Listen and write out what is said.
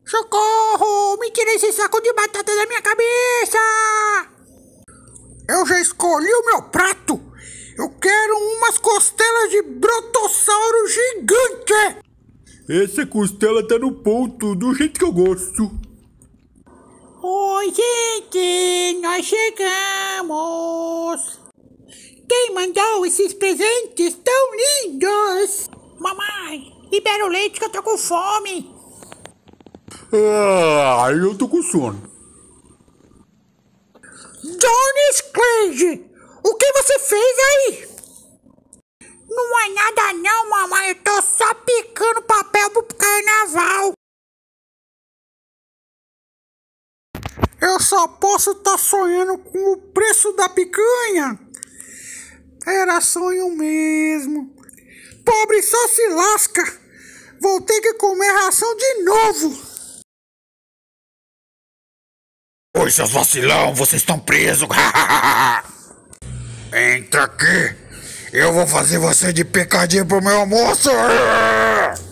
Socorro! Me tira esse saco de batata da minha cabeça! Eu já escolhi o meu prato! Eu quero umas costelas de brontossauro gigante! Essa costela tá no ponto, do jeito que eu gosto. Oi, gente! Nós chegamos! Quem mandou esses presentes tão lindos? Mamãe, libera o leite que eu tô com fome! Eu tô com sono. Johnny Craig, o que você fez aí? Não é nada não, mamãe. Eu tô só picando papel pro carnaval. Eu só posso estar sonhando com o preço da picanha. Era sonho mesmo. Pobre só se lasca. Vou ter que comer ração de novo. Oi, seus vacilão, vocês estão presos. Entra aqui. Eu vou fazer você de picadinho pro meu almoço.